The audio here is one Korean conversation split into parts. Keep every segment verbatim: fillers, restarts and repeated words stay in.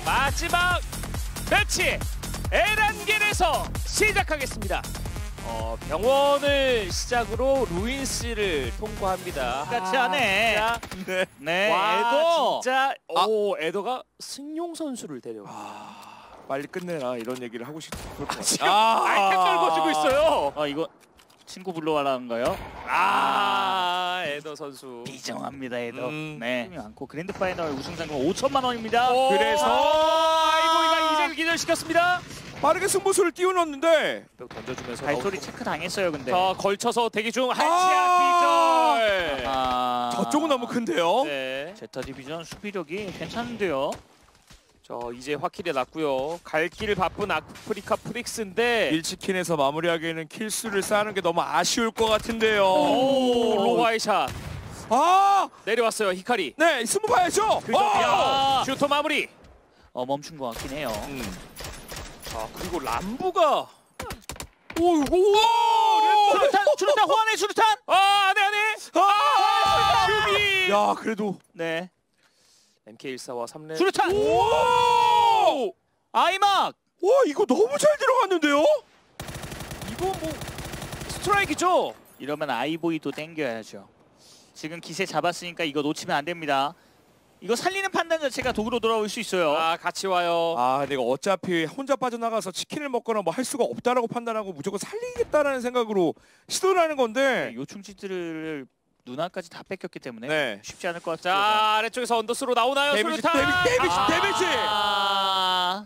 마지막 매치 에란겔에서 시작하겠습니다. 어, 병원을 시작으로 루인스를 통과합니다. 같이 하네. 아, 네. 네. 와, 에도. 진짜 아. 오 에더가 승용 선수를 데려와. 아, 빨리 끝내라 이런 얘기를 하고 싶을 것 같아요. 지금 아이템 떨궈주고 있어요. 어 이거 친구 불러와라는 거요? 아, 에더 선수. 비정합니다 에도. 음. 네. 많고 그랜드 파이널 우승 상금 오천만 원입니다. 오, 그래서 아이보이가 이제를 기절시켰습니다. 빠르게 승부수를 띄워넣는데 던져주면서 발소리 체크 당했어요 근데. 더 걸쳐서 대기 중 한치야 아. 기절. 아. 저쪽은 너무 큰데요. 네. 제타 디비전 수비력이 괜찮은데요. 저 이제 확킬이 났고요. 갈 길 바쁜 아프리카 프릭스인데 일치킨에서 마무리하기에는 킬수를 쌓는 게 너무 아쉬울 것 같은데요. 오, 로바이샷 아, 내려왔어요. 히카리. 네, 승부 봐야죠. 그죠? 어! 야, 슈터 마무리. 어 멈춘 것 같긴 해요. 음. 자, 그리고 람부가 오, 오, 수류탄 수류탄 호환의 수류탄. 아, 안해 안해. 아, 슈비. 야, 그래도 네. 엠케이 일사와 삼 렙. 수류탄. 오! 아이막. 와, 이거 너무 잘 들어갔는데요? 이거 뭐 스트라이크죠? 이러면 아이보이도 땡겨야죠. 지금 기세 잡았으니까 이거 놓치면 안 됩니다. 이거 살리는 판단 자체가 독으로 돌아올 수 있어요. 아, 같이 와요. 아, 내가 어차피 혼자 빠져나가서 치킨을 먹거나 뭐 할 수가 없다라고 판단하고 무조건 살리겠다라는 생각으로 시도를 하는 건데. 요충지들을 누나까지 다 뺏겼기 때문에 네. 쉽지 않을 것 자, 같습니다. 아래쪽에서 언더스로 나오나요? 데미지, 수류탄. 데미지, 데미지, 아, 데미지! 아,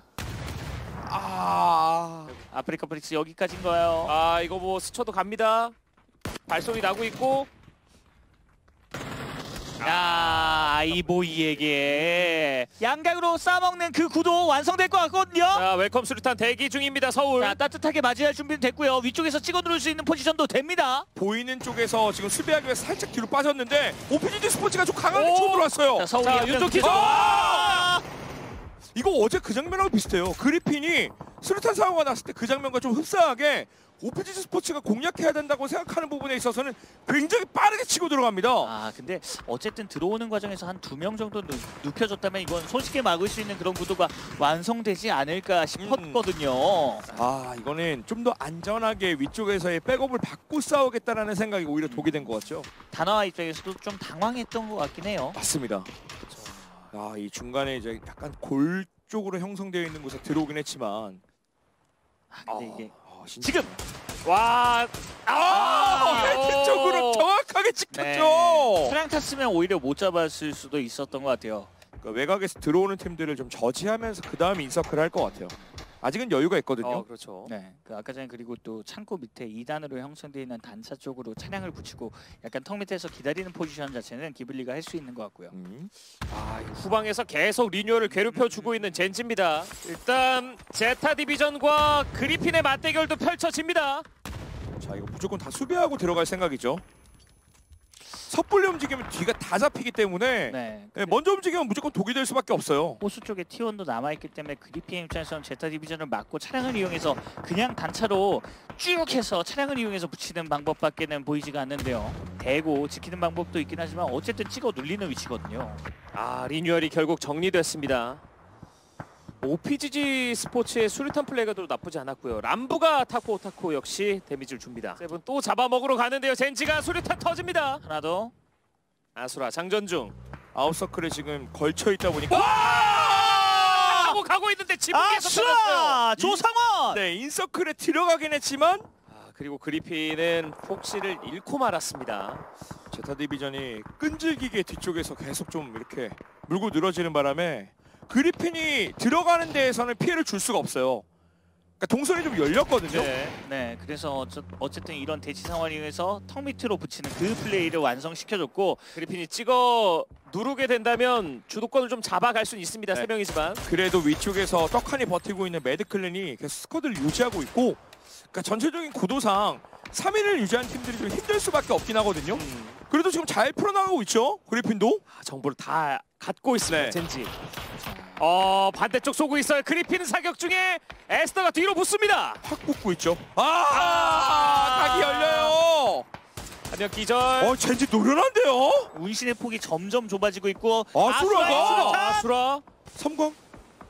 아, 아프리카 프릭스 여기까지인 거예요. 아, 이거 뭐 스쳐도 갑니다. 발소리 나고 있고. 야, 아이보이에게 양각으로 싸먹는 그 구도 완성될 것 같거든요. 자, 웰컴 수류탄 대기 중입니다. 서울. 자, 따뜻하게 맞이할 준비는 됐고요. 위쪽에서 찍어 누를 수 있는 포지션도 됩니다. 보이는 쪽에서 지금 수비하기 위해서 살짝 뒤로 빠졌는데 오피지디 스포츠가 좀 강하게 오! 치고 들어왔어요. 자, 서울이 자, 한 명 윤종 기절. 기절. 아! 이거 어제 그 장면하고 비슷해요. 그리핀이 수류탄 사고가 났을 때 그 장면과 좀 흡사하게 오피지디 스포츠가 공략해야 된다고 생각하는 부분에 있어서는 굉장히 빠르게 치고 들어갑니다. 아, 근데 어쨌든 들어오는 과정에서 한 두 명 정도 눕, 눕혀줬다면 이건 손쉽게 막을 수 있는 그런 구도가 완성되지 않을까 싶었거든요. 아, 이거는 좀 더 안전하게 위쪽에서의 백업을 받고 싸우겠다라는 생각이 오히려 독이 된 것 같죠. 다나와 입장에서도 좀 당황했던 것 같긴 해요. 맞습니다. 아, 이 중간에 이제 약간 골 쪽으로 형성되어 있는 곳에 들어오긴 했지만 아, 근데 이게 아, 진짜. 지금 와. 아, 헤드 쪽으로 정확하게 찍혔죠. 트랑 탔으면 오히려 못 잡았을 수도 있었던 것 같아요. 그러니까 외곽에서 들어오는 팀들을 좀 저지하면서 그 다음 인서클을 할 것 같아요. 아직은 여유가 있거든요. 어, 그렇죠. 네, 그 아까 전에 그리고 또 창고 밑에 이 단으로 형성되어 있는 단차 쪽으로 차량을 붙이고 약간 턱 밑에서 기다리는 포지션 자체는 기블리가 할 수 있는 것 같고요. 음. 아, 후방에서 계속 리뉴얼을 괴롭혀주고 있는 젠지입니다. 일단 제타 디비전과 그리핀의 맞대결도 펼쳐집니다. 자, 이거 무조건 다 수비하고 들어갈 생각이죠. 섣불리 움직이면 뒤가 다 잡히기 때문에 네, 네, 먼저 움직이면 무조건 독이 될 수밖에 없어요. 호수 쪽에 티원도 남아있기 때문에 그리핀 입장에서는 제타 디비전을 막고 차량을 이용해서 그냥 단차로 쭉 해서 차량을 이용해서 붙이는 방법밖에는 보이지가 않는데요. 대고 지키는 방법도 있긴 하지만 어쨌든 찍어 눌리는 위치거든요. 아, 리뉴얼이 결국 정리됐습니다. 오피지지 스포츠의 수류탄 플레이가 또 나쁘지 않았고요. 람부가 타코 오타코 역시 데미지를 줍니다. 세븐 또 잡아먹으러 가는데요. 젠지가 수류탄 터집니다. 하나 더. 아수라 장전 중. 아웃서클에 지금 걸쳐 있다 보니까 하고 가고 있는데 지붕에서 떨어졌어요. 아수라 조상원. 네, 인서클에 들어가긴 했지만 아, 그리고 그리핀은 폭시를 잃고 말았습니다. 제타 디비전이 끈질기게 뒤쪽에서 계속 좀 이렇게 물고 늘어지는 바람에 그리핀이 들어가는 데에서는 피해를 줄 수가 없어요. 그러니까 동선이 좀 열렸거든요. 네. 네, 그래서 어쩌, 어쨌든 이런 대치 상황을 이용해서 턱 밑으로 붙이는 그 플레이를 완성시켜줬고 그리핀이 찍어 누르게 된다면 주도권을 좀 잡아갈 수는 있습니다. 네. 세 명이지만. 그래도 위쪽에서 떡하니 버티고 있는 매드클랜이 계속 스쿼드를 유지하고 있고, 그러니까 전체적인 구도상 삼 위를 유지한 팀들이 좀 힘들 수밖에 없긴 하거든요. 음. 그래도 지금 잘 풀어나가고 있죠, 그리핀도. 아, 정보를 다 갖고 있습니다. 네. 젠지. 어, 반대쪽 쏘고 있어요. 그리핀 사격 중에 에스더가 뒤로 붙습니다. 확 붙고 있죠. 아, 아 각이 열려요. 한 명 기절. 어, 젠지 노련한데요. 운신의 폭이 점점 좁아지고 있고 아수라가! 아수라! 아수라. 섬광.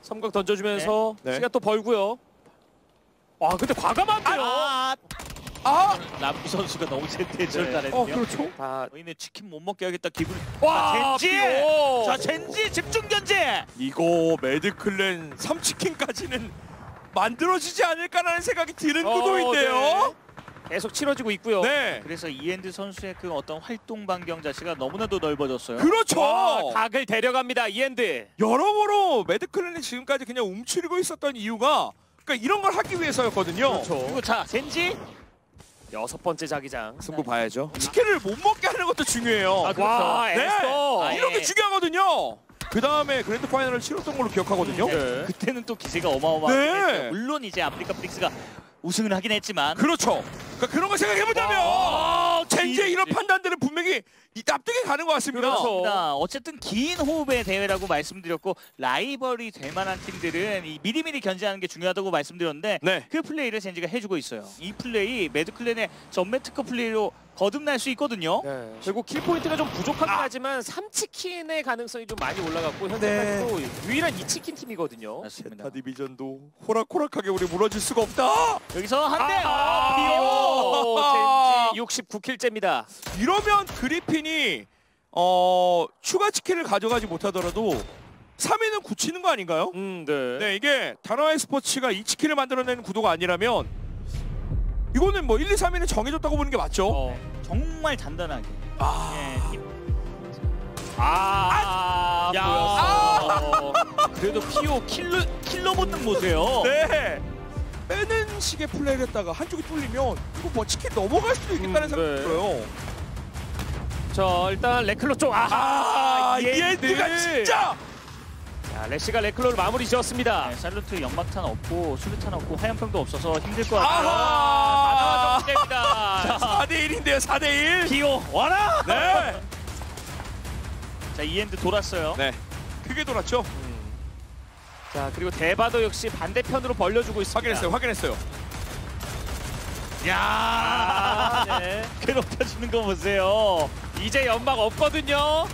삼각 던져주면서 네. 시간 또 벌고요. 아 근데 과감한데요. 아, 아! 남부 선수가 너무 대절단했네요. 어 그렇죠. 아, 저희는 치킨 못 먹게 하겠다 기분. 와, 젠지! 피오! 자 젠지 집중 견제. 이거 매드클랜 삼 치킨까지는 만들어지지 않을까라는 생각이 드는 어, 구도인데요. 네. 계속 치러지고 있고요. 네. 그래서 이엔드 선수의 그 어떤 활동 반경 자체가 너무나도 넓어졌어요. 그렇죠. 와, 각을 데려갑니다. 이엔드. 여러모로 매드클랜이 지금까지 그냥 움츠리고 있었던 이유가 그러니까 이런 걸 하기 위해서였거든요. 그렇죠. 그리고 자 젠지 여섯 번째 자기장. 승부 봐야죠. 치킨을 못 먹게 하는 것도 중요해요. 아, 그렇죠. 와, 네. 에스터. 아, 이런 게 예. 중요하거든요. 그 다음에 그랜드 파이널을 치렀던 걸로 기억하거든요. 네. 그때는 또 기세가 어마어마하게 네. 했어요. 물론 이제 아프리카 프릭스가 우승을 하긴 했지만 그렇죠. 그러니까 그런 걸 생각해보자면 와, 젠지의 이- 이런 판단들은 분명히 이 납득이 가는 것 같습니다. 그렇죠. 자, 어쨌든 긴 호흡의 대회라고 말씀드렸고 라이벌이 될 만한 팀들은 이 미리미리 견제하는 게 중요하다고 말씀드렸는데 네. 그 플레이를 젠지가 해주고 있어요. 이 플레이 매드클랜의 전매 특허 플레이로 거듭날 수 있거든요. 네. 결국 킬 포인트가 좀 부족하긴 아. 하지만 삼 치킨의 가능성이 좀 많이 올라갔고 네. 현재까지도 유일한 이 치킨 팀이거든요. 맞습니다. 제타 디비전도 호락호락하게 우리 무너질 수가 없다. 여기서 한 대. 아, 피오. 피오 젠지 육십구 킬째입니다. 이러면 그리핀이 어 추가 치킨을 가져가지 못하더라도 삼 위는 굳히는 거 아닌가요? 음, 네. 네, 이게 다나와이 스포츠가 이 치킨을 만들어내는 구도가 아니라면 이거는 뭐 일, 이, 삼 위는 정해졌다고 보는 게 맞죠? 어. 정말 단단하게. 아, 예, 힘- 아, 야. 보였어. 그래도 피오 킬러 킬러 본능 보세요. 네. 빼는 식의 플레이를 했다가 한쪽이 뚫리면 이거 뭐 치킨 넘어갈 수도 있겠다는 음, 생각이 네. 들어요. 자, 일단 레클로 쪽. 아하, 아, 이엔드가 진짜! 자, 레시가 레클로를 마무리 지었습니다. 네, 살루트 연막탄 없고 수류탄 없고 화염병도 없어서 힘들 것 같아요. 아하! 다나와 정리됩니다. 사 대 일인데요, 사 대 일. 피오 와라. 네. 자 이엔드 돌았어요. 네. 크게 돌았죠? 자, 그리고 대바도 역시 반대편으로 벌려주고 있습니다. 확인했어요, 확인했어요. 야 아, 네. 괴롭혀주는 거 보세요. 이제 연막 없거든요.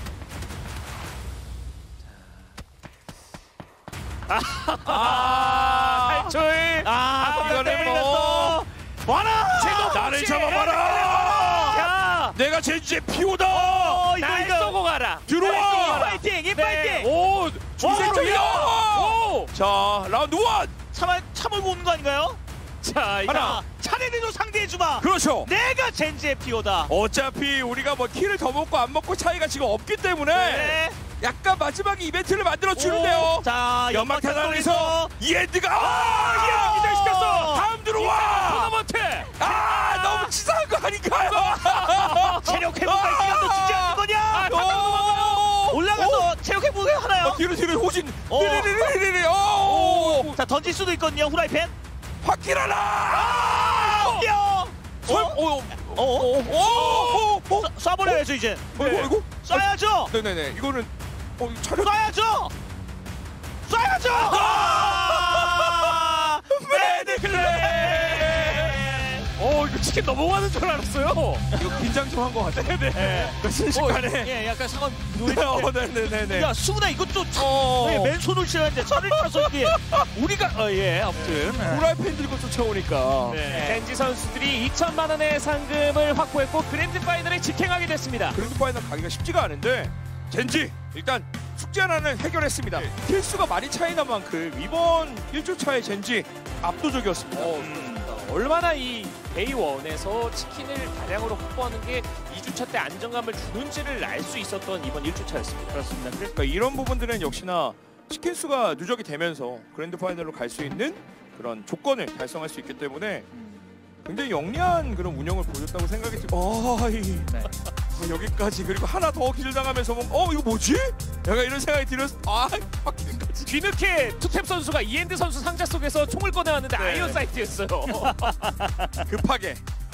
아, 탈출. 아 이거는 이거는 뭐- 뭐 와라. 나를 혹시- 잡아봐라! 야, 내가 젠지의 피오다! 어, 이거, 날 이거. 쏘고 가라. 들어와! 파이팅 인파이팅. 오! 중생적이야! 오! 자, 라운드 원! 참아 참을고 오는 거 아닌가요? 자, 이거 하나. 차례를 좀 상대해주마. 그렇죠! 내가 젠지의 피오다. 어차피 우리가 뭐 키를 더 먹고 안 먹고 차이가 지금 없기 때문에 네. 약간 마지막에 이벤트를 만들어 주는데요. 자 연막 연막탄 타단에서 이엔드가 아! 아! 이엔드 기절시켰어! 다음 들어와! 토너먼트. 아! 너무 치사한 거 아닌가요? 체력 회복할 시간도 주지 않는 거냐? 오! 올라가서 체력 회복을 하나요? 어, 뒤로 뒤로 호진 어. 리리리리리리 오! 자 던질 수도 있거든요 후라이팬. 확킬하라! 아! 뛰어. 설 어? 오! 어? 오! 오! 오! 쏴- 쏴버려야죠 이제. 아이고 아이고. 쏴야죠. 네네네. 이거는 어 차려. 쏴야죠. 쏴야죠. 아! 매드클랜. 어, 이거 치킨 넘어가는 줄 알았어요. 이거 긴장 좀 한 것 같아. 네네. 네. 그 순식간에. 예, 약간 상황 어, 네네네네. 야 수근아 이것도 어. 네, 맨손을 치는데 차를 타서 이게 우리가 어예 아무튼 후라이팬 들고 쫓아오니까. 네. 젠지 선수들이 이천만 원의 상금을 확보했고 그랜드 파이널에 직행하게 됐습니다. 그래도 파이널 가기가 쉽지가 않은데 젠지 일단 숙제 하나는 해결했습니다. 킬수가 많이 차이난 만큼 이번 일 주차의 젠지 압도적이었습니다. 음. 얼마나 이 데이원에서 치킨을 다량으로 확보하는 게 이 주차 때 안정감을 주는지를 알 수 있었던 이번 일 주차였습니다. 그렇습니다. 그래서 그러니까 이런 부분들은 역시나 치킨 수가 누적이 되면서 그랜드 파이널로 갈 수 있는 그런 조건을 달성할 수 있기 때문에 굉장히 영리한 그런 운영을 보여줬다고 생각이 들고 아, 이, 네. 뭐 여기까지 그리고 하나 더 기절당하면서 뭐, 어 이거 뭐지? 약간 이런 생각이 들었어. 아, 확실까지. 뒤늦게 투탭 선수가 이엔드 선수 상자 속에서 총을 꺼내왔는데 네. 아이언 사이트였어요. 급하게.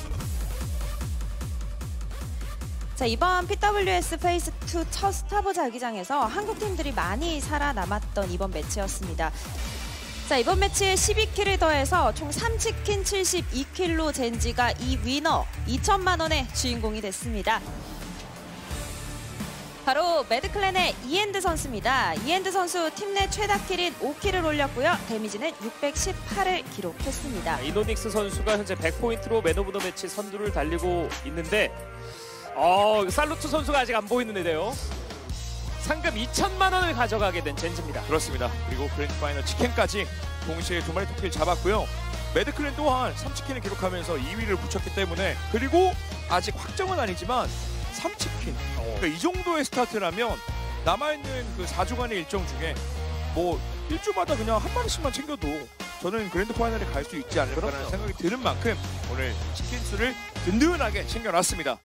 자, 이번 피더블유에스 페이스 투 첫 스타브 자기장에서 한국 팀들이 많이 살아남았던 이번 매치였습니다. 자, 이번 매치에 십이 킬을 더해서 총 삼 치킨 칠십이 킬로 젠지가 이 위너 이천만 원의 주인공이 됐습니다. 바로 매드클랜의 이엔드 선수입니다. 이엔드 선수 팀 내 최다 킬인 오 킬을 올렸고요. 데미지는 육백십팔을 기록했습니다. 이노닉스 선수가 현재 백 포인트로 맨 오브 더 매치 선두를 달리고 있는데 어, 살루트 선수가 아직 안 보이는데요. 상금 이천만 원을 가져가게 된 젠지입니다. 그렇습니다. 그리고 그랜드 파이널 치킨까지 동시에 두 마리 토끼를 잡았고요. 매드클랜 또한 삼 치킨을 기록하면서 이 위를 붙였기 때문에 그리고 아직 확정은 아니지만 삼 치킨 그러니까 이 정도의 스타트라면 남아있는 그 사 주간의 일정 중에 뭐 일 주마다 그냥 한 마리씩만 챙겨도 저는 그랜드 파이널에 갈 수 있지 않을까라는 그렇죠. 생각이 드는 만큼 오늘 치킨 수를 든든하게 챙겨놨습니다.